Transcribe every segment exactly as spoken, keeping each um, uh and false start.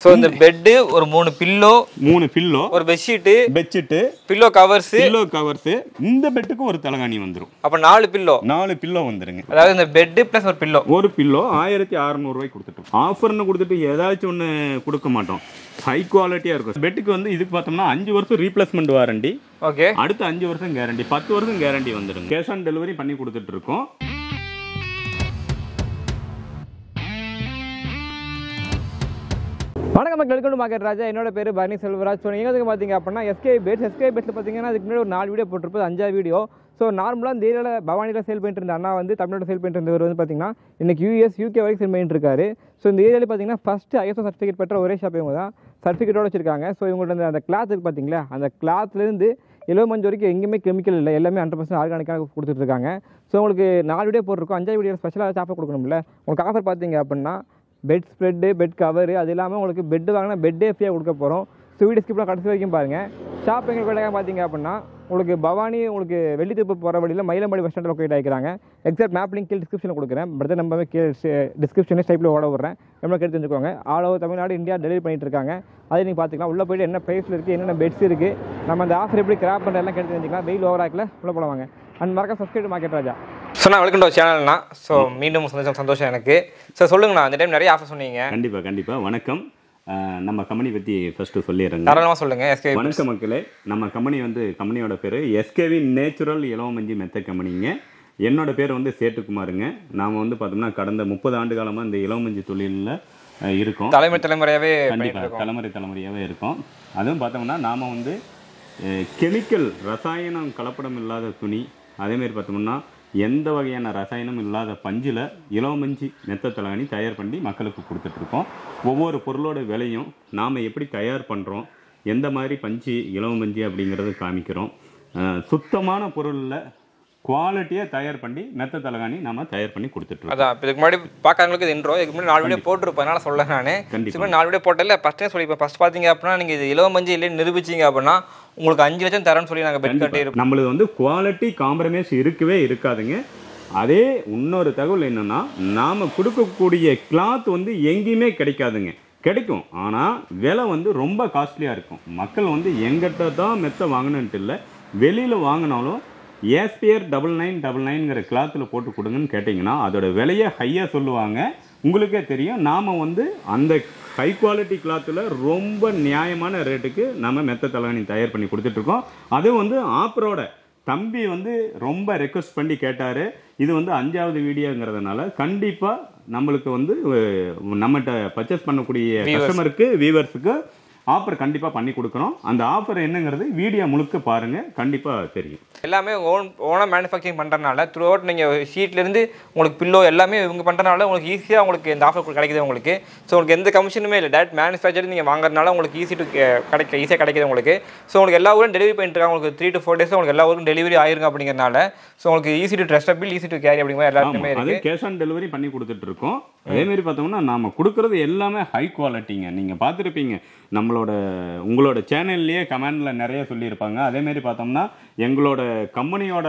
So இந்த bed ஒரு மூணு பில்லோ மூணு பில்லோ ஒரு bedsheet bedsheet pillow covers pillow covers இந்த பெட்டுக்கு ஒரு தலகாணி வந்துரும் அப்ப நாலு பில்லோ நாலு பில்லோ வந்துருங்க அதாவது இந்த பெட் பிளஸ் ஒரு பில்லோ ஒரு பில்லோ ஆயிரத்தி அறுநூறு ரூபாய்க்கு கொடுத்துட்டோம் ஆஃபர்னு கொடுத்துட்டு ஏதாச்சும் ஒன்று கொடுக்க மாட்டோம் ஹை குவாலிட்டியா இருக்கும் பெட்டுக்கு வந்து இதுக்கு பார்த்தோம்னா அஞ்சு வருஷம் ரீப்ளேஸ்மெண்ட் வாரண்டி ஓகே அடுத்து அஞ்சு வருஷம் கேரண்டி பத்து வருஷம் கேரண்டி வந்துடும் கேஷ் ஆன் டெலிவரி பண்ணி கொடுத்துட்டு இருக்கோம் வணக்கம் மக்கள் வெல்கம் டு மார்க்கெட் ராஜா என்னோட பேர் பரணி செல்வராஜ் ஸோ நீங்கள் வந்து பார்த்தீங்க அப்படின்னா எஸ்கே பெட்ஸ் எஸ்கே பெட்ஸில் பார்த்தீங்கன்னா அதுக்கு முன்னாடி ஒரு நாலு வீடியோ போட்டிருப்பது அஞ்சாவது வீடியோ ஸோ நார்மலாக இந்த ஏரியாவில் பவானியில் சேல் பண்ணிட்டு இருந்த அண்ணா வந்து தமிழ்நாடு சேல் பண்ணிட்டு இருந்தவர் வந்து பார்த்தீங்கன்னா இன்னைக்கு யூஎஸ் யூகே வரைக்கும் சேல் பண்ணிட்டு இருக்காரு ஸோ இந்த ஏரியாவில் பார்த்தீங்கன்னா ஃபஸ்ட்டு ஐஎஸ்ஓ சர்டிஃபிகேட் பெற்ற ஒரே ஷாப் இவங்க தான் சர்டிஃபிகேட்டோட வச்சிருக்காங்க ஸோ இவங்கள்ட்ட அந்த கிளாத் இருக்குது பார்த்தீங்களா அந்த கிளாத்லேருந்து இலவமஞ்சு வரைக்கும் எங்கேயுமே கெமிக்கல் இல்லை எல்லாமே ஹண்ட்ரட் பர்சன்ட் ஆர்கானிக்காக கொடுத்துட்ருக்காங்க ஸோ உங்களுக்கு நாலு வீடியோ போட்டிருக்கோம் அஞ்சாவது வீடியோ ஸ்பெஷலாக ஆஃபர் கொடுக்கணும்ல உங்களுக்கு ஆஃபர் பார்த்தீங்க அப்படின்னா பெட் ஸ்ப்ரெட்டு பெட் கவர் அது இல்லாமல் உங்களுக்கு பெட் வாங்கினா பெட்டே ஃப்ரீயாக கொடுக்க போகிறோம் ஸோ வீடியோ ஸ்கிப்லாம் கடைசி வரைக்கும் பாருங்கள் ஷாப் எங்கே லொக்கேட் பார்த்தீங்க அப்படின்னா உங்களுக்கு பவானி உங்களுக்கு வெள்ளித்திருப்பு போகிற வழியில் மயிலம்பாடி பஸ் ஸ்டாண்டில் லொக்கேட் ஆகிக்கிறாங்க எக்ஸாக்ட் மேப் லிங்க் கீழே டிஸ்கிரிப்ஷனில் கொடுக்குறேன் பிரதர் நம்ம டிஸ்கிரிப்ஷனில் டைப்பில் ஓட விட்றேன் நம்ம கேட்டு தெரிஞ்சுக்கோங்க all over Tamil Nadu India delivery பண்ணிட்டு இருக்காங்க அதை நீங்கள் பார்த்துக்கலாம் உள்ளே போய்ட்டு என்ன ப்ரைஸில் இருக்குது என்னென்ன பெட்ஸ் இருக்குது நம்ம அந்த ஆஃபர் எப்படி கிராப் பண்ணுறதெல்லாம் கேட்டு தெரிஞ்சுக்கலாம் வெயில் ஓவர் ஆக்கில் உள்ளே போடுவாங்க அண்ட் மறக்க சப்ஸ்கிரைப் மார்க்கெட் ராஜா ஸோ நான் வெல்கம் டு சேனல்னா ஸோ மீண்டும் சந்தோஷம் சந்தோஷம் எனக்கு ஸோ சொல்லுங்கண்ணா இந்த டைம் நிறைய ஆஃபர் சொன்னீங்க கண்டிப்பாக கண்டிப்பாக வணக்கம் நம்ம கம்பெனி பற்றி ஃபஸ்ட்டு சொல்லிடுறேங்க தாராளமாக சொல்லுங்கள் எஸ்கே வணக்கம் மக்களே நம்ம கம்பெனி வந்து கம்பெனியோட பேர் எஸ்கேவி நேச்சுரல் இலவமஞ்சி மெத்தை கம்பெனிங்க என்னோட பேர் வந்து சேட்டுக்குமாருங்க நாம் வந்து பார்த்தோம்னா கடந்த முப்பது ஆண்டு காலமாக இந்த இலவமஞ்சி தொழிலில் இருக்கோம் தலைமுறை தலைமுறையாகவே கண்டிப்பாக தலைமுறை தலைமுறையாகவே இருக்கும் அதுவும் பார்த்தோம்னா நாம் வந்து கெமிக்கல் ரசாயனம் கலப்படம் இல்லாத துணி அதேமாரி பார்த்தோம்னா எந்த வகையான ரசாயனம் இல்லாத பஞ்சில் இலவமஞ்சி மெத்த தலகாணி தயார் பண்ணி மக்களுக்கு கொடுத்துட்ருக்கோம் ஒவ்வொரு பொருளோட விலையும் நாம் எப்படி தயார் பண்ணுறோம் எந்த மாதிரி பஞ்சு இலவமஞ்சி அப்படிங்கிறது காமிக்கிறோம் சுத்தமான பொருளில் குவாலிட்டியாக தயார் பண்ணி மெத்த தலகாணி நம்ம தயார் பண்ணி கொடுத்துட்ருக்கோம் அதான் இதுக்கு முன்னாடி பார்க்கறவங்களுக்கு இது இன்ட்ரோ இதுக்கு முன்னாடி நாலு வீடியோ போட்டிருப்பேன் அதனால சொல்ல நான் கண்டிப்பாக நாலு வீடியோ போட்டல ஃபஸ்ட்டே சொல்லிப்பேன் ஃபஸ்ட் பார்த்தீங்க அப்படின்னா நீங்கள் இது இலவமஞ்சி இல்லைன்னு நிரூபிச்சிங்க அப்படின்னா உங்களுக்கு அஞ்சு லட்சம் தரேன்னு சொல்லி நாங்கள் பெட் கட்டி இருப்போம் நம்மளுக்கு வந்து குவாலிட்டி காம்ப்ரமைஸ் இருக்கவே இருக்காதுங்க அதே இன்னொரு தகவல் என்னென்னா நாம் கொடுக்கக்கூடிய கிளாத் வந்து எங்கேயுமே கிடைக்காதுங்க கிடைக்கும் ஆனால் விலை வந்து ரொம்ப காஸ்ட்லியாக இருக்கும் மக்கள் வந்து எங்கிட்ட தான் மெத்த வாங்கணுன்ட்டு இல்லை வெளியில் வாங்கினாலும் ஏஸ்பியர் டபுள் நைன் டபுள் நைன்ங்கிற கிளாத்தில் போட்டு கொடுங்கன்னு கேட்டிங்கன்னா அதோட விலையை ஹையாக சொல்லுவாங்க உங்களுக்கே தெரியும் நாம் வந்து அந்த ஹை குவாலிட்டி கிளாத்தில் ரொம்ப நியாயமான ரேட்டுக்கு நம்ம மெத்த தலகாணி தயார் பண்ணி கொடுத்துட்ருக்கோம் அதுவும் வந்து ஆப்பரோட தம்பி வந்து ரொம்ப ரெக்வஸ்ட் பண்ணி கேட்டார் இது வந்து அஞ்சாவது வீடியோங்கிறதுனால கண்டிப்பாக நம்மளுக்கு வந்து நம்மகிட்ட பர்ச்சேஸ் பண்ணக்கூடிய கஸ்டமருக்கு வியூவர்ஸுக்கு ஆஃபர் கண்டிப்பாக பண்ணி கொடுக்குறோம் அந்த ஆஃபர் என்னங்கிறது வீடியோ முழுக்க பாருங்கள் கண்டிப்பாக தெரியும் எல்லாமே ஓன் ஓனாக மேனுஃபேக்சரிங் பண்ணுறதுனால த்ரூ அவுட் நீங்கள் ஷீட்லேருந்து உங்களுக்கு பில்லோ எல்லாமே இவங்க பண்ணுறதுனால உங்களுக்கு ஈஸியாக உங்களுக்கு இந்த ஆஃபர் கிடைக்குது உங்களுக்கு ஸோ உங்களுக்கு எந்த கமிஷனுமே இல்லை டேரக்ட் மேனுஃபேக்சரிங் நீங்கள் வாங்குறதுனால உங்களுக்கு ஈஸி டு கிடைக்க ஈஸியாக கிடைக்குது உங்களுக்கு ஸோ உங்களுக்கு எல்லா ஊரும் டெலிவரி பண்ணிட்டு இருக்காங்க உங்களுக்கு த்ரீ டு ஃபோர் டேஸ் உங்களுக்கு எல்லா ஊரும் டெலிவரி ஆயிருங்க அப்படிங்கிறனால ஸோ உங்களுக்கு easy to trustable easy to carry அப்படிங்கிற எல்லாருமே இருக்குது கேஷ் ஆன் டெலிவரி பண்ணி கொடுத்துட்டு இருக்கோம் அதேமாரி பார்த்தோம்னா நம்ம கொடுக்குறது எல்லாமே ஹை குவாலிட்டிங்க நீங்கள் பார்த்துருப்பீங்க நம்மளோட உங்களோட சேனல்லையே கமெண்டில் நிறைய சொல்லியிருப்பாங்க அதேமாரி பார்த்தோம்னா எங்களோட கம்பெனியோட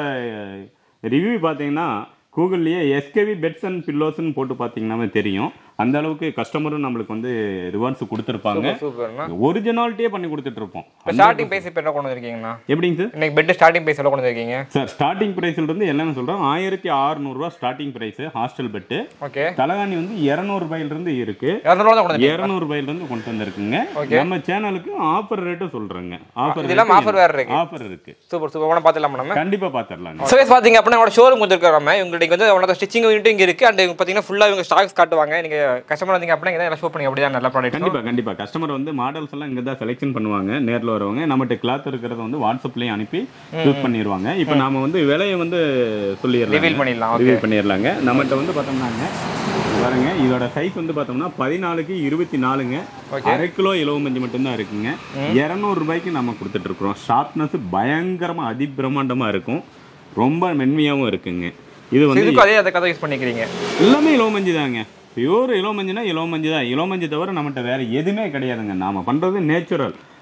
ரிவ்யூ பார்த்தீங்கன்னா கூகுள்லேயே எஸ்கேவி பெட்ஸ் அண்ட் பில்லோஸ்ன்னு போட்டு பார்த்தீங்கன்னாவே தெரியும் அந்த அளவுக்கு கஸ்டமரும் நம்மளுக்கு வந்து ரிவார்ட்ஸ் கொடுத்துருப்பாங்க ஒரிஜினாலிட்டியே பண்ணி கொடுத்துட்டு இருப்போம் ஸ்டார்டிங் பிரைஸ் இப்போ என்ன கொண்டு வந்திருக்கீங்கண்ணா எப்படிங்க சார் இன்னைக்கு பெட் ஸ்டார்டிங் பிரைஸ் எவ்வளோ கொண்டு வந்திருக்கீங்க சார் ஸ்டார்டிங் பிரைஸ்ல இருந்து எல்லாமே சொல்கிறோம் ஆயிரத்தி அறுநூறுவா starting price hostel bed okay தலகாணி வந்து இரநூறு ரூபாயிலிருந்து இருக்கு இரநூறு ரூபாயிலிருந்து கொண்டு வந்திருக்குங்க நம்ம சேனலுக்கு ஆஃபர் ரேட்டும் சொல்றேங்க ஆஃபர் ஆஃபர் வேற இருக்கு ஆஃபர் இருக்கு சூப்பர் சூப்பர் பார்த்துலாம் நம்ம கண்டிப்பாக பார்த்துடலாம் ஸோ பார்த்தீங்க அப்படின்னா உங்களோட ஷோரூம் வந்துருக்காங்க இவங்களுக்கு வந்து அவனோட ஸ்டிச்சிங் யூனிட் இங்கே இருக்குது அண்ட் பார்த்தீங்கன்னா ஃபுல்லாக இவங்க ஸ்டாக்ஸ் காட்டுவாங்க நீங்கள் கஸ்டமர் வந்தீங்க அப்படின்னா இங்கே ஷோ பண்ணி அப்படியே நல்ல ப்ராடக்ட் கண்டிப்பாக கண்டிப்பாக கஸ்டமர் வந்து மாடல்ஸ் எல்லாம் இங்கே தான் செலெக்ஷன் பண்ணுவாங்க நேரில் வரவங்க நம்மகிட்ட கிளாத் இருக்கிறத வந்து வாட்ஸ்அப்லேயும் அனுப்பி யூஸ் பண்ணிடுவாங்க இப்போ நாம வந்து விலையை வந்து சொல்லிடலாம் ரிவீல் பண்ணிடலாம் ரிவீல் பண்ணிடலாங்க நம்மகிட்ட வந்து பார்த்தோம்னாங்க பாருங்க இதோட சைஸ் வந்து பார்த்தோம்னா பதினாலுக்கு இருபத்தி நாலுங்க அரை கிலோ இலவமஞ்சி மட்டும்தான் இருக்குங்க இரநூறு ரூபாய்க்கு நம்ம கொடுத்துட்டு இருக்கிறோம் ஷார்ப்னஸ் பயங்கரமாக அதிபிரமாண்டமாக இருக்கும் ரொம்ப மென்மையாகவும் இருக்குங்க இது வந்து அதே அதை கதை யூஸ் பண்ணிக்கிறீங்க எல்லாமே இலவமஞ்சி தாங்க பியூர் இலவமஞ்சினா இலவமஞ்சி தான் இலவமஞ்சி தவிர நம்மகிட்ட வேறு எதுவுமே கிடையாதுங்க நாம் பண்ணுறது நேச்சுரல்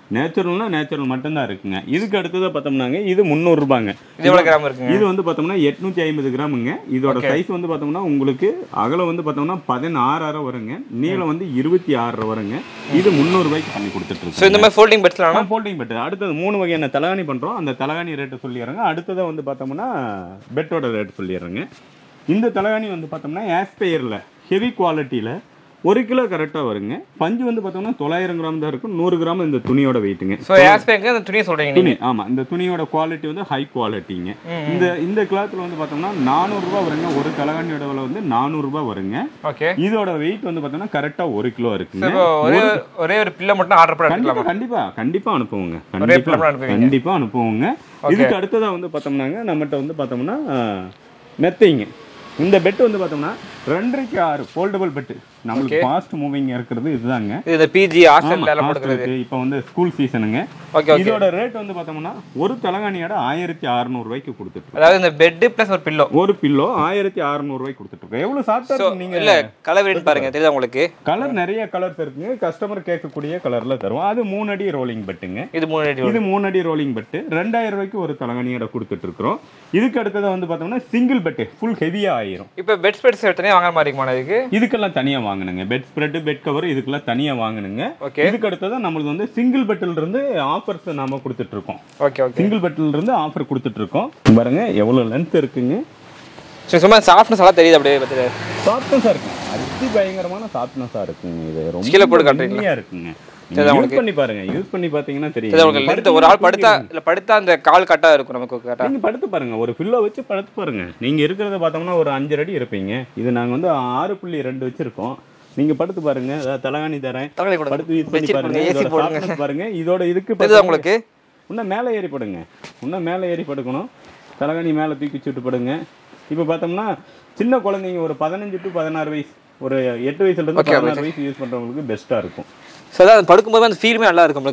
நேச்சுரல்னா நேச்சுரல் மட்டும்தான் இருக்குங்க. இதுக்கு அடுத்ததாக பார்த்தோம்னாங்க இது முந்நூறுரூபாங்க. இது எவ்வளோ கிராம் இருக்குங்க? இது வந்து பார்த்தோம்னா எட்நூற்றி ஐம்பது கிராமுங்க. இதோட சைஸ் வந்து பார்த்தோம்னா உங்களுக்கு அகலம் வந்து பார்த்தோம்னா பதினாறு அரை வருங்க, நீளம் வந்து இருபத்தி ஆறு வருங்க. இது முந்நூறுபாய்க்கு பண்ணி கொடுத்துட்டு ஸோ இந்த மாதிரி ஃபோல்டிங் பெட்ஸ்லாம் ஃபோல்டிங் பெட். அடுத்தது மூணு வகையான தலகாணி பண்ணுறோம். அந்த தலகாணி ரேட்டு சொல்லிடுறேங்க. அடுத்ததாக வந்து பார்த்தோம்னா பெட்டோட ரேட்டு சொல்லிடுறேங்க. இந்த தலகாணி வந்து பார்த்தோம்னா ஆஸ்பெயரில் ஹெவி குவாலிட்டியில் ஒரு கிலோ கரெக்டாக வருங்க. பஞ்சு வந்து பார்த்தோம்னா தொள்ளாயிரம் கிராம் தான் இருக்கும். நூறு கிராம் இந்த துணியோட வெயிட்டுங்க. ஸோ ஆஸ்பெக்ட் அந்த துணியை சொல்கிறீங்க துணி. ஆமாம், இந்த துணியோட குவாலிட்டி வந்து ஹை குவாலிட்டிங்க. இந்த இந்த கிளாத்தில் வந்து பார்த்தோம்னா நானூறுரூபா வருங்க. ஒரு தலகாணியோட விலை வந்து நானூறுரூபா வருங்க. ஓகே. இதோட வெயிட் வந்து பார்த்தோம்னா கரெக்டாக ஒரு கிலோ இருக்குங்க. ஒரே ஒரே ஒரு பில்லை மட்டும் ஆர்டர் பண்ணி கண்டிப்பாக கண்டிப்பாக கண்டிப்பாக அனுப்புவோங்க. கண்டிப்பாக கண்டிப்பாக அனுப்புவோங்க. இதுக்கு அடுத்ததாக வந்து பார்த்தோம்னாங்க நம்மகிட்ட வந்து பார்த்தோம்னா மெத்தைங்க. இந்த பெட் வந்து பார்த்தோம்னா ரெண்டரைக்கு ஆறு ஃபோல்டபுள் பெட்டு. நம்மளுக்கு ஃபாஸ்ட் மூவிங் இருக்கிறது இதுதாங்க. இது பிஜி ஹாஸ்டல்ல எல்லாம் போடுறது. இப்போ வந்து ஸ்கூல் சீசனுங்க. இதோட ரேட் வந்து பார்த்தோம்னா ஒரு தலகாணியோட ஆயிரத்தி அறுநூறு ரூபாய்க்கு கொடுத்துட்டு. அதாவது இந்த பெட் பிளஸ் ஒரு பில்லோ ஒரு பில்லோ ஆயிரத்தி அறுநூறு ரூபாய்க்கு கொடுத்துட்டு. எவ்வளவு சாஃப்ட்டா இருக்கு. நீங்க இல்ல கலர் ரேட் பாருங்க, தெரியுதா உங்களுக்கு? கலர் நிறைய கலர்ஸ் இருக்குங்க. கஸ்டமர் கேட்கக்கூடிய கலர்ல தருவோம். அது மூணு அடி ரோலிங் பெட்டுங்க. இது மூணு அடி இது மூணு அடி ரோலிங் பெட்டு ரெண்டாயிரம் ரூபாய்க்கு ஒரு தலகாணியோட கொடுத்துட்டு இருக்கிறோம். இதுக்கு அடுத்தது வந்து பார்த்தோம்னா சிங்கிள் பெட்டு ஃபுல் ஹெவியா ஆயிரும். இப்போ பெட் ஸ்ப்ரெட்ஸ் தனியாக வாங்குற மாதிரி இருக்குமா? இதுக்கு இதுக்கெல்லாம் தனியா வாங்கணுங்க. பெட் ஸ்ப்ரெட் பெட் கவர் இதுக்கெல்லாம் தனியா வாங்கணுங்க. இதுக்கு அடுத்தது நம்மளுக்கு வந்து சிங்கிள் பெட்ல இருந்து ஆஃபர்ஸ் நாம கொடுத்துட்டு இருக்கோம். Okay okay. சிங்கிள் பெட்ல இருந்து ஆஃபர் கொடுத்துட்டு இருக்கோம். பாருங்க எவ்வளவு லென்த் இருக்குங்க. சரி, சும்மா சாஃப்ட்னஸ் எல்லாம் தெரியுது. அப்படியே பார்த்து சாஃப்ட்னஸா இருக்குங்க. அதி பயங்கரமான சாஃப்ட்னஸா இருக்குங்க. இது ரொம்ப கீழே போட்டு காட்டுறீங்களா? இருக்குங்க. யூஸ் பண்ணி பாருங்க. யூஸ் பண்ணி பாத்தீங்கன்னா தெரியும். ஒரு ஆள் படுத்தா இல்ல படுத்தா அந்த கால் கட்டா இருக்கும் நமக்கு. கரெக்ட்டா நீங்க படுத்து பாருங்க. ஒரு பில்லோ வச்சு படுத்து பாருங்க. நீங்க இருக்கிறத பார்த்தோம்னா ஒரு அஞ்சு அடி இருப்பீங்க. இது நாங்க வந்து ஆறு புள்ளி ரெண்டு வச்சிருக்கோம். நீங்க படுத்து பாருங்க. தலகாணி தரேன், படுத்து யூஸ் பண்ணி பாருங்க. பாருங்க இதோட இதுக்கு உங்களுக்கு இன்னும் மேலே ஏறி படுங்க. இன்னும் மேலே ஏறி படுக்கணும். தலகாணி மேலே தூக்கி வச்சுட்டு படுங்க. இப்போ பார்த்தோம்னா சின்ன குழந்தைங்க ஒரு பதினஞ்சு டு பதினாறு வயசு, ஒரு எட்டு வயசுல இருந்து பதினாறு வயசு யூஸ் பண்றவங்களுக்கு பெஸ்டா இருக்கும். படுக்கும்போது அந்த ஃபீலுமே நல்லா இருக்கும்.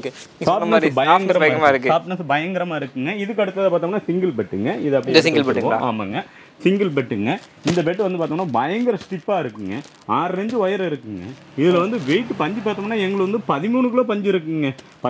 பயங்கரமா இருக்கு. சாஃப்ட்னஸ் பயங்கரமா இருக்குங்க. இதுக்கு அடுத்தது பார்த்தோம்னா சிங்கிள் பெட்டுங்க. இது அப்படியே சிங்கிள் பெட்டுங்களா? ஆமாங்க, சிங்கிள் பெட்டுங்க. இந்த பெட் வந்து பார்த்தோம்னா பயங்கர ஸ்டிப்பா இருக்குங்க. ஆறு இன்ச்சு ஒயர் இருக்குங்க. இதுல வந்து வெயிட் பஞ்சு பார்த்தோம்னா எங்களுக்கு வந்து பதிமூணு கிலோ பஞ்சு இருக்குங்க.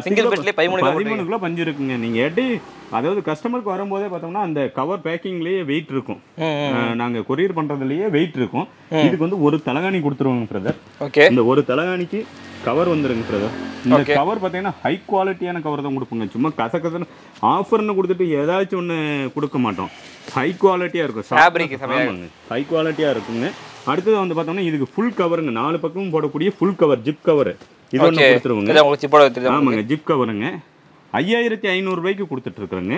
பதிமூணு கிலோ பஞ்சு இருக்குங்க. நீங்க எட்டி அதாவது கஸ்டமருக்கு வரும்போதே பார்த்தோம்னா அந்த கவர் பேக்கிங்லயே வெயிட் இருக்கும். நாங்க கொரியர் பண்றதுலயே வெயிட் இருக்கும். இதுக்கு வந்து ஒரு தலகாணி கொடுத்துருவாங்க பிரதர். இந்த ஒரு தலகாணிக்கு கவர் வந்துருங்க பிரதர். இந்த கவர் பார்த்தீங்கன்னா ஹை குவாலிட்டியான கவர் தான் கொடுப்போங்க. சும்மா கசகசன்னு ஆஃபர்னு கொடுத்துட்டு ஏதாச்சும் ஒன்று கொடுக்க மாட்டோம். ஹை குவாலிட்டியா இருக்கும். ஹை குவாலிட்டியா இருக்குங்க. அடுத்தது வந்து பார்த்தோம்னா இதுக்கு ஃபுல் கவருங்க. நாலு பக்கமும் போடக்கூடிய ஃபுல் கவர், ஜிப் கவர் இது ஒன்று கொடுத்துருவோங்க. ஆமாங்க, ஜிப் கவருங்க. ஐயாயிரத்தி ஐநூறு ரூபாய்க்கு கொடுத்துட்டு இருக்கிறேங்க.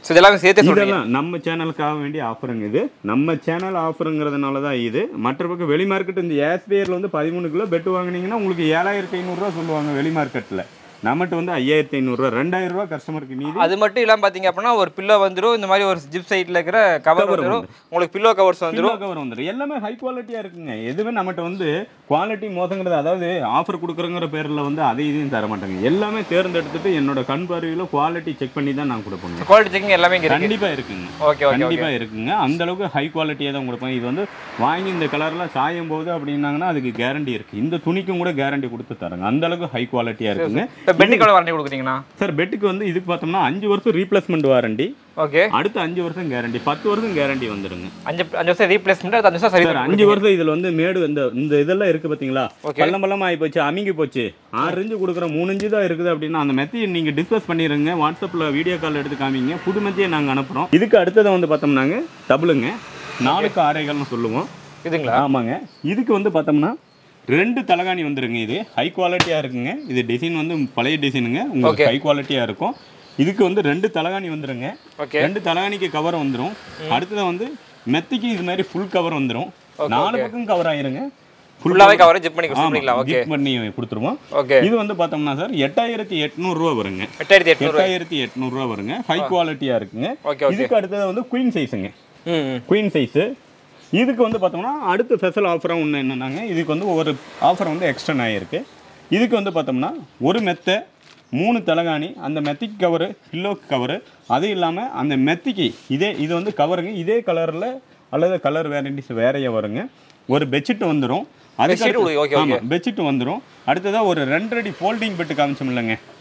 இதெல்லாம் நம்ம சேனலுக்காக வேண்டிய ஆஃபருங்க. இது நம்ம சேனல் ஆஃபருங்கிறதுனால தான் இது. மற்ற பக்கம் வெளி மார்க்கெட் இந்த ஆஸ்பேயர்ல வந்து பதிமூணு கிலோ பெட் வாங்கினீங்கன்னா உங்களுக்கு ஏழாயிரத்தி ஐநூறுரூவா சொல்லுவாங்க வெளி மார்க்கெட்டில். நம்மகிட்ட வந்து ஐயாயிரத்தி ஐநூறுரூவா ரெண்டாயிரம் ரூபா கஸ்டமருக்கு மீதி. அது மட்டும் இல்லாமல் பார்த்தீங்க அப்படின்னா ஒரு பில்லோ வந்துடும். இந்த மாதிரி ஒரு ஜிப் சைட்டில் இருக்கிற கவர் வந்துடும். உங்களுக்கு பில்லோ கவர்ஸ் வந்துடும். கவர் வந்துடும். எல்லாமே ஹை குவாலிட்டியாக இருக்குங்க. எதுவுமே நம்மகிட்ட வந்து குவாலிட்டி மோசங்கிறது அதாவது ஆஃபர் கொடுக்குறங்கிற பேரில் வந்து அதை இதையும் தர மாட்டாங்க. எல்லாமே தேர்ந்தெடுத்துட்டு என்னோட கண் பார்வையில் குவாலிட்டி செக் பண்ணி தான் நான் கொடுப்பேங்க. குவாலிட்டி செக்கிங் எல்லாமே கண்டிப்பாக இருக்குங்க. ஓகே, கண்டிப்பாக இருக்குங்க. அந்த அளவுக்கு ஹை குவாலிட்டியாக தான் கொடுப்பேன். இது வந்து வாங்கி இந்த கலரில் சாயும் போது அப்படின்னாங்கன்னா அதுக்கு கேரண்டி இருக்குது. இந்த துணிக்கும் கூட கேரண்டி கொடுத்து தராங்க. அந்த அளவுக்கு ஹை குவாலிட்டியாக இருக்குங்க. பெட்டுக்கு வாரண்டி கொடுக்குறீங்களா சார்? பெட்டுக்கு வந்து இதுக்கு பார்த்தோம்னா அஞ்சு வருஷம் ரீப்ளேஸ்மெண்ட் வாரண்டி. ஓகே. அடுத்து அஞ்சு வருஷம் கேரண்டி, பத்து வருஷம் கேரண்டி வந்துருங்க. அஞ்சு அஞ்சு வருஷம் ரீப்ளேஸ்மெண்ட், அஞ்சு வருஷம் சரி. அஞ்சு வருஷம் இதுல வந்து மேடு இந்த இந்த இதெல்லாம் இருக்கு பாத்தீங்களா, பள்ளம் பள்ளம் ஆகி போச்சு, அமிங்கி போச்சு. ஆறு இன்ச்சு கொடுக்குற மூணு இன்ச்சு தான் இருக்குது அப்படின்னா அந்த மெத்தையை நீங்க டிஸ்கஸ் பண்ணிடுங்க. வாட்ஸ்அப்ல வீடியோ கால் எடுத்து காமிங்க. புது மெத்தையை நாங்க அனுப்புறோம். இதுக்கு அடுத்ததை வந்து பார்த்தோம்னாங்க டபுளுங்க, நாலுக்கு ஆரைகள்னு சொல்லுவோம். இதுங்களா? ஆமாங்க. இதுக்கு வந்து பார்த்தோம்னா ரெண்டு தலகாணி வந்துருங்க. இது ஹை குவாலிட்டியா இருக்குங்க. இது டிசைன் வந்து பழைய டிசைனுங்க, உங்களுக்கு ஹை குவாலிட்டியா இருக்கும். இதுக்கு வந்து ரெண்டு தலகாணி வந்துருங்க. ரெண்டு தலகாணிக்கு கவர் வந்துடும். அடுத்தது வந்து மெத்திக்கு இது மாதிரி ஃபுல் கவர் வந்துடும். நாலு பக்கம் கவர் ஆயிருங்க. ஃபுல்லாவே கவர் ஜிப் பண்ணி கொடுத்துருவீங்களா? ஓகே, ஜிப் பண்ணி கொடுத்துருவோம். இது வந்து பார்த்தோம்னா சார் எட்டாயிரத்தி எட்நூறு ரூபா வருங்க. எட்டாயிரத்தி எட்நூறு ரூபா வருங்க. ஹை குவாலிட்டியா இருக்குங்க. இதுக்கு அடுத்தது வந்து குயின் சைஸுங்க. Queen size. இதுக்கு வந்து பார்த்தோம்னா அடுத்த ஸ்பெஷல் ஆஃபராக ஒன்று என்னன்னாங்க, இதுக்கு வந்து ஒரு ஆஃபர் வந்து எக்ஸ்டெண்ட் ஆகிருக்கு. இதுக்கு வந்து பார்த்தோம்னா ஒரு மெத்தை, மூணு தலகாணி, அந்த மெத்திக்கு கவரு, பில்லோ கவரு, அது இல்லாமல் அந்த மெத்திக்கு இதே இது வந்து கவருங்க. இதே கலரில் அல்லது கலர் வேரண்டிஸ் வேறையாக வருங்க. ஒரு பெட்ஷீட் வந்துடும். அதுக்கு ஆமாம் பெட்ஷீட் வந்துடும். அடுத்ததாக ஒரு ரெண்டடி ஃபோல்டிங் பெட்டு காமிச்சோம் இல்லைங்க,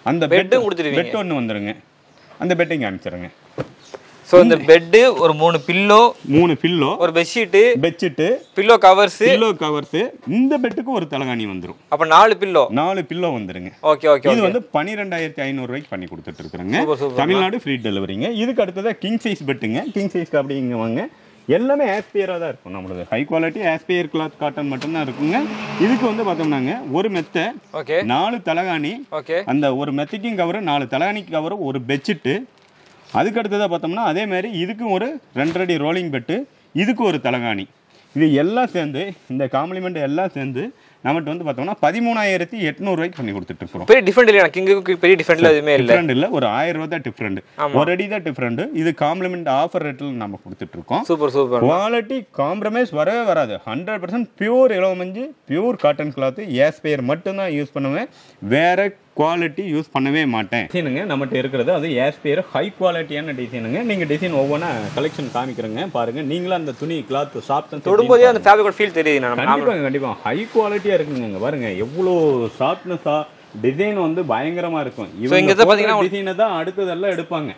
அந்த பெட்டும் கொடுத்துருவீங்க. பெட் ஒன்று வந்துருங்க. அந்த பெட்டையும் காமிச்சிடுங்க. ஸோ இந்த பெட்டு ஒரு மூணு பில்லோ மூணு பில்லோ ஒரு bedsheet bedsheet pillow covers pillow covers இந்த பெட்டுக்கு ஒரு தலகாணி வந்துடும். அப்போ நாலு பில்லோ நாலு பில்லோ வந்துருங்க. ஓகே ஓகே இது வந்து பன்னிரெண்டாயிரத்தி ஐநூறு ரூபாய்க்கு பண்ணி கொடுத்துட்டு இருக்கிறேங்க. தமிழ்நாடு ஃப்ரீ டெலிவரிங்க. இதுக்கு அடுத்ததா கிங் சைஸ் பெட்டுங்க. கிங் சைஸ்க்கு அப்படி இங்கே வாங்க. எல்லாமே ஆஸ்பியராக தான் இருக்கும். நம்மளது ஹை குவாலிட்டி ஆஸ்பியர் கிளாத் காட்டன் மட்டும்தான் இருக்குங்க. இதுக்கு வந்து பார்த்தோம்னாங்க ஒரு மெத்தை, ஓகே, நாலு தலகாணி, ஓகே, அந்த ஒரு மெத்தைக்கும் கவர், நாலு தலகாணிக்கு கவர், ஒரு பெட்ஷீட்டு. அதுக்கு அடுத்ததாக பார்த்தோம்னா அதே மாதிரி இதுக்கும் ஒரு ரெண்டரை ரோலிங் பெட்டு, இதுக்கு ஒரு தலகாணி. இது எல்லாம் சேர்ந்து இந்த காம்ப்ளிமெண்ட் எல்லாம் சேர்ந்து நம்மகிட்ட வந்து பார்த்தோம்னா பதிமூணாயிரத்தி எட்நூறுவாய்க்கு பண்ணி கொடுத்துட்டு இருக்கோம். பெரிய டிஃபரெண்ட் இல்லை, கிங்குக்கு பெரிய டிஃபரெண்ட் எதுவுமே இல்லை. டிஃபரெண்ட் இல்லை, ஒரு ஆயிரம் ரூபா தான் டிஃபரெண்ட், ஒரு அடி தான் டிஃபரெண்ட். இது காம்ப்ளிமெண்ட் ஆஃபர் ரேட்டில் நம்ம கொடுத்துட்டு இருக்கோம். Super super. குவாலிட்டி காம்ப்ரமைஸ் வரவே வராது. ஹண்ட்ரட் பர்சன்ட் பியூர் இலவமஞ்சு பியூர் காட்டன் கிளாத் ஏஸ்பயர் மட்டும்தான் யூஸ் பண்ணுவேன். வேற குவாலிட்டி யூஸ் பண்ணவே மாட்டேன். டிசைனுங்க நம்மகிட்ட இருக்கிறது அது ஏஸ்பயர் ஹை குவாலிட்டியான டிசைனுங்க. நீங்கள் டிசைன் ஒவ்வொன்றா கலெக்ஷன் காமிக்கிறேங்க பாருங்க. நீங்களும் அந்த துணி கிளாத் சாப்பிட்டு தொடும்போதே அந்த ஃபேப்ரிக் ஃபீல் தெரியுது. கண்டிப்பாக கண்டிப்பாக ஹை குவாலிட்டியாக இருக்குங்க. பாருங்க எவ்வளோ சாஃப்ட்னஸாக டிசைன் வந்து பயங்கரமாக இருக்கும். இவங்க பார்த்தீங்கன்னா டிசைனை தான் அடுத்ததெல்லாம் எடுப்பாங்க.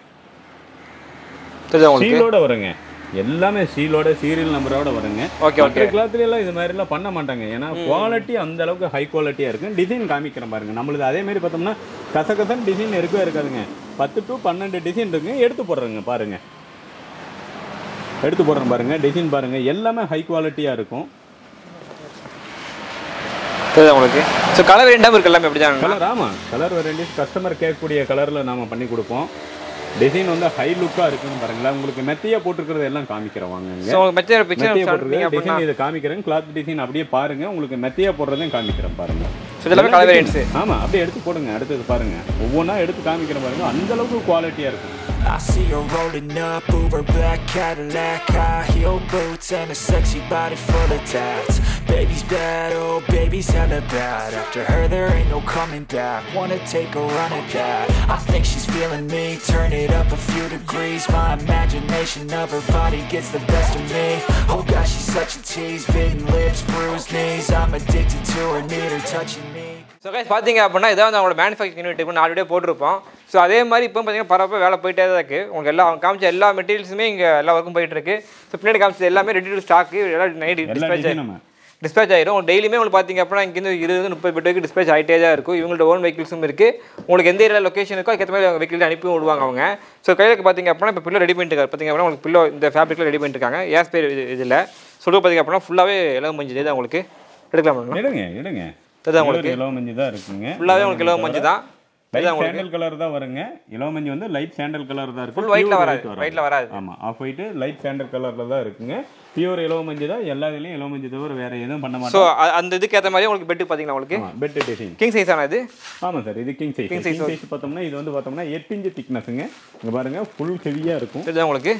சீலோட வருங்க, எல்லாமே சீலோட சீரியல் நம்பரோட வருங்க. Okay okay. கிளாத்ல எல்லாம் இது மாதிரி எல்லாம் பண்ண மாட்டாங்க. ஏன்னா குவாலிட்டி அந்த அளவுக்கு ஹை குவாலிட்டியா இருக்கு. டிசைன் காமிக்கிறேன் பாருங்க. நம்மளுது அதே மாதிரி பார்த்தோம்னா கசகசன் டிசைன் இருக்கவே இருக்காதுங்க. பத்து டு பன்னெண்டு டிசைன் இருக்குங்க. எடுத்து போடுறேங்க பாருங்க, எடுத்து போடுறேன் பாருங்க. டிசைன் பாருங்க, எல்லாமே ஹை குவாலிட்டியா இருக்கும். உங்களுக்கு ஸோ கலர் வேண்டாமல் இருக்கு எல்லாமே எப்படி தான் கலர். ஆமாம், கலர் வேண்டிய கஸ்டமர் கேட்கக்கூடிய கலரில் நாம பண்ணி கொடுப்போம். டிசைன் வந்து ஹை லுக்காக இருக்குன்னு பாருங்களேன். உங்களுக்கு மெத்தையாக போட்டுருக்கிறது எல்லாம் காமிக்கிறேன் வாங்க. மெத்தையாக போட்டுருக்கேன் டிசைன் இதை காமிக்கிறேன். கிளாத் டிசைன் அப்படியே பாருங்க. உங்களுக்கு மெத்தையாக போடுறதையும் காமிக்கிறேன் பாருங்க. இதெல்லாம் கலர் வேரியன்ட்ஸ். ஆமாம், அப்படியே எடுத்து போடுங்க. அடுத்தது பாருங்க, ஒவ்வொன்றா எடுத்து காமிக்கிறேன் பாருங்க. அந்த அளவுக்கு குவாலிட்டியாக இருக்கும். I see her rolling up, Uber black Cadillac, high heel boots and a sexy body full of tats. Baby's bad, oh baby's hella bad. After her there ain't no coming back. Wanna take a run at that? I think she's feeling me. Turn it up a few degrees. My imagination of her body gets the best of me. Oh gosh, she's such a tease. Bitten lips, bruised knees. I'm addicted to her, need her touching me. So guys பார்த்தீங்க அப்படின்னா இதான் வந்து அவங்களோட manufacturing unit இப்போ நாலு video போட்டிருப்போம். So அதே மாதிரி இப்போ பார்த்தீங்கன்னா பரவாயில்ல வேலை போயிட்டே தான் இருக்குது. உங்களுக்கு எல்லா அவங்க காமிச்ச எல்லா மெட்டீரியல்ஸுமே இங்கே எல்லா ஒர்க்கும் போயிட்டு இருக்கு. ஸோ பின்னாடி காமிச்சது எல்லாமே ரெடி டு ஸ்டாக்கு, எல்லாம் நைட் டிஸ்பேச் ஆகிடும் டிஸ்பேச் ஆகிடும் டெய்லியுமே. உங்களுக்கு பார்த்தீங்க அப்படின்னா இங்கேருந்து இருபது முப்பது பெட்டுக்கு டிஸ்பேச் ஆகிட்டே தான் இருக்கும். இவங்களோட ஓன் வெஹிக்கிள்ஸும் இருக்குது. உங்களுக்கு எந்த ஏரியா லொக்கேஷன் இருக்கோ அதுக்கேற்ற மாதிரி அவங்க வெஹிக்கிள் அனுப்பி விடுவாங்க அவங்க. ஸோ கையில் பார்த்தீங்க அப்படின்னா இப்போ பில்லோ ரெடி பண்ணிட்டு இருக்காரு. பார்த்தீங்க அப்படின்னா உங்களுக்கு பில்லோ இந்த ஃபேப்ரிக்கில் ரெடி பண்ணிட்டுருக்காங்க. ஏஸ் பேர் இதில் சொல்லுங்க. பார்த்தீங்க அப்படின்னா ஃபுல்லாகவே எல்லாம் மஞ்சள் தான் உங்களுக்கு எடுக்கலாம். எடுங்க எடுங்க உங்களுக்கு இலவமஞ்சு தான் இருக்குங்க. ஃபுல்லாவே உங்களுக்கு இலவமஞ்சு தான். லைட் சாண்டல் கலர் தான் வருங்க. இலவமஞ்சு வந்து லைட் சாண்டல் கலர் தான் இருக்கு. ஃபுல் ஒயிட்ல வராது. ஒயிட்ல வராது. ஆமா, ஆஃப் ஒயிட் லைட் சாண்டல் கலர்ல தான் இருக்குங்க. பியூர் இலவமஞ்சு தான். எல்லா இதுலயும் இலவமஞ்சு தவிர வேற எதுவும் பண்ண மாட்டோம். சோ அந்த இதுக்கு ஏத்த மாதிரி உங்களுக்கு பெட் பாத்தீங்களா உங்களுக்கு? பெட் டிசைன் கிங் சைஸ் ஆனா இது? ஆமா சார், இது கிங் சைஸ். கிங் சைஸ் பார்த்தோம்னா இது வந்து பார்த்தோம்னா எட்டு இன்ச் திக்னஸ்ங்க. இங்க பாருங்க ஃபுல் ஹெவியா இருக்கும். இதுதான் உங்களுக்கு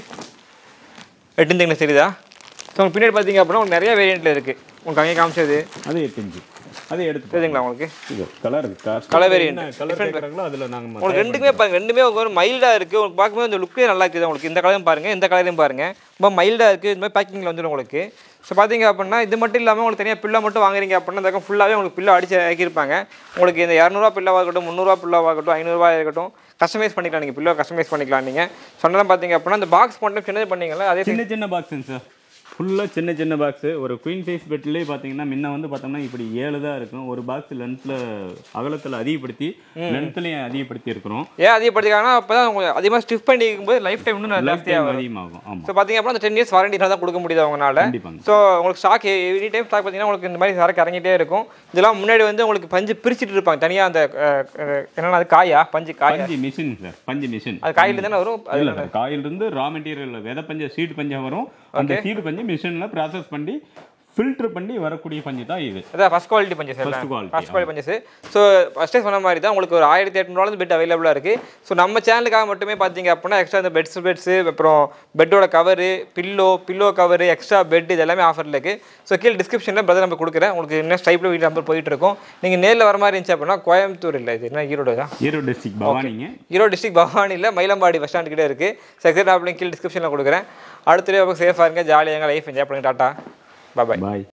எட்டு இன்ச் திக்னஸ் தெரியுதா? ஸோ பின்னாடி பார்த்தீங்க அப்படின்னா உங்களுக்கு நிறைய வேரியண்ட்ல இருக்கு. உங்களுக்கு அங்கே காமிச்சது அது எட்டு இன்ச். அதை எடுத்து தெரியுங்களா உங்களுக்கு? இது கலர் கலர் வேரியன்ட் கலர் கேக்குறாங்களோ அதுல நாங்க உங்களுக்கு ரெண்டுமே பாருங்க. ரெண்டுமே ஒரு மைல்டா இருக்கு. உங்களுக்கு பார்க்கும்போது அந்த லுக்கே நல்லா இருக்குது. உங்களுக்கு இந்த கலரையும் பாருங்க, இந்த கலரையும் பாருங்க. ரொம்ப மைல்டா இருக்கு. இந்த மாதிரி பேக்கிங்ல வந்துடும் உங்களுக்கு. ஸோ பார்த்தீங்க அப்படின்னா இது மட்டும் இல்லாமல் உங்களுக்கு தனியாக பில்லோ மட்டும் வாங்குறீங்க அப்படின்னா இந்த ஃபுல்லாகவே உங்களுக்கு பில்லோ அடிச்சு ஆக்கியிருப்பாங்க. உங்களுக்கு இந்த இரநூறுவா பில்லோவாக இருக்கட்டும், முந்நூறுவா பில்லோவாக இருக்கட்டும், ஐநூறுரூவா இருக்கட்டும், கஸ்டமைஸ் பண்ணிக்கலாம். நீங்கள் பில்லோ கஸ்டமைஸ் பண்ணிக்கலாம். நீங்கள் சொன்னதான் பார்த்தீங்க அப்படின்னா இந்த பாக்ஸ் மட்டும் சின்னது பண்ணீங்களா? அதே சின்ன சின்ன பாக்ஸுங்க சார். ஃபுல்லாக சின்ன சின்ன பாக்ஸு. ஒரு குயின் சைஸ் பெட்லேயே பார்த்தீங்கன்னா முன்ன வந்து பார்த்தோம்னா இப்படி ஏழு தான் இருக்கும். ஒரு பாக்ஸ் லென்த்தில் அகலத்தில் அதிகப்படுத்தி லென்த்லையும் அதிகப்படுத்தி இருக்கிறோம். ஏன் அதிகப்படுத்திக்காங்கன்னா அப்போ தான் உங்களுக்கு அதிகமாக ஸ்டிஃப் பண்ணிக்கும் போது லைஃப் டைம் இன்னும் ஜாஸ்தியாக அதிகமாகும். ஆமாம். ஸோ பார்த்தீங்க அப்படின்னா அந்த டென் இயர்ஸ் வாரண்டி தான் கொடுக்க முடியுது அவங்களால. ஸோ உங்களுக்கு ஸ்டாக் எனி டைம் ஸ்டாக் பார்த்தீங்கன்னா உங்களுக்கு இந்த மாதிரி சரக்கு இறங்கிட்டே இருக்கும். இதெல்லாம் முன்னாடி வந்து உங்களுக்கு பஞ்சு பிரிச்சுட்டு இருப்பாங்க தனியாக. அந்த என்னென்னா அது காயா பஞ்சு காய் பஞ்சு மிஷின் சார். பஞ்சு மிஷின் அது காயில் தானே வரும். அதில் காயிலிருந்து ரா மெட்டீரியல் விதை பஞ்சு சீட் பஞ்சா வரும். அந்த சீட் பஞ்சு மிஷின்ல ப்ராசஸ் பண்ணி ஃபில்டர் பண்ணி வரக்கூடிய பஞ்சு தான் இது. அதான் ஃபர்ஸ்ட் குவாலிட்டி பஞ்சு சார். ஃபர்ஸ்ட் குவாலிட்டி ஃபர்ஸ்ட் குவாலிட்டி பஞ்சு. ஸோ ஃபர்ஸ்டே சொன்ன மாதிரி தான் உங்களுக்கு ஒரு ஆயிரத்தி எட்நூறுவால பெட் அவைலபிளாக இருக்குது. ஸோ நம்ம சேனலுக்காக மட்டுமே பார்த்தீங்க அப்படின்னா எக்ஸ்ட்ரா இந்த பெட்ஸ் பெட்ஸு அப்புறம் பெட்டோட cover, pillow pillow cover, extra bed இது எல்லாமே ஆஃபரில் இருக்குது. ஸோ கீழே டிஸ்கிரிப்ஷனில் பிரதர் நம்பர் கொடுக்குறேன். உங்களுக்கு இன்னும் டைப்பில் வீட்டு நம்பர் போயிட்டு இருக்கும். நீங்கள் நேரில் வர மாதிரி இருந்துச்சு அப்படின்னா கோயம்புத்தூர் இல்லை, இது என்ன ஈரோடு தான். ஈரோடு டிஸ்ட்ரிக்ட் பவானிங்க. ஈரோடு டிஸ்ட்ரிக்ட் பவானியில் மயிலம்பாடி பஸ் ஸ்டாண்ட் கிட்டே இருக்குது. செக்ரட்டரி ஆப்லையும் கீழே டிஸ்கிரிப்ஷனில் கொடுக்குறேன். அடுத்த சேஃபாக இருங்க, ஜாலியாக லைஃப் என்ஜாய் பண்ணுங்க. டாட்டா, பாய் பாய்.